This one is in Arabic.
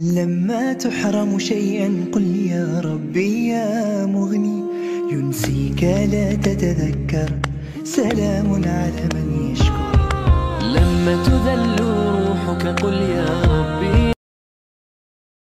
لما تحرم شيئا قل يا ربي يا مغني، ينسيك لا تتذكر، سلام على من يشكر. لما تذل روحك قل يا ربي